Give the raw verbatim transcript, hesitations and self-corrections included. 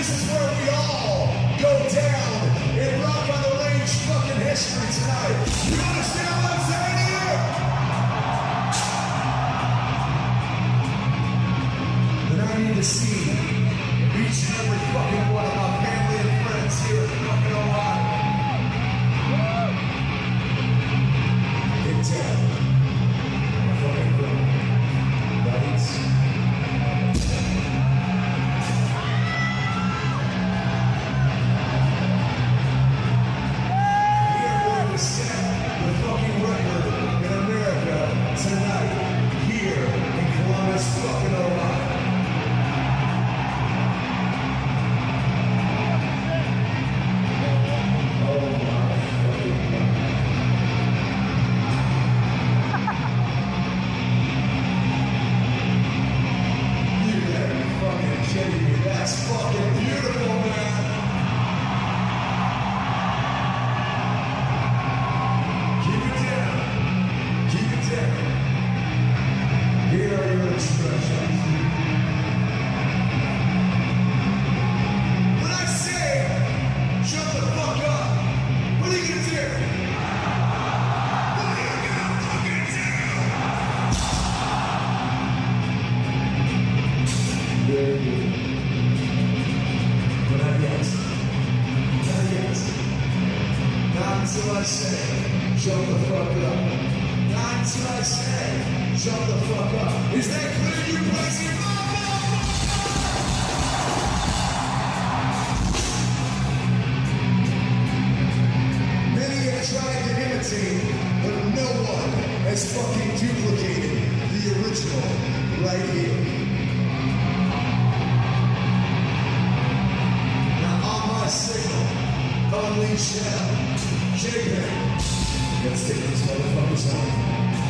this is where we all go down in Rock on the Range fucking history tonight. You understand what I'm saying here? Then I need to see each and every fucking one of my family and friends here at fucking Ohio. Get down. Fucking room. Lights. Until I say, jump the fuck up. Not until I say, jump the fuck up. Is that clear, you crazy motherfucker? Many have tried to imitate, but no one has fucking duplicated the original right here. Now on my signal, unleash hell. J-Bang, let's take these motherfuckers home.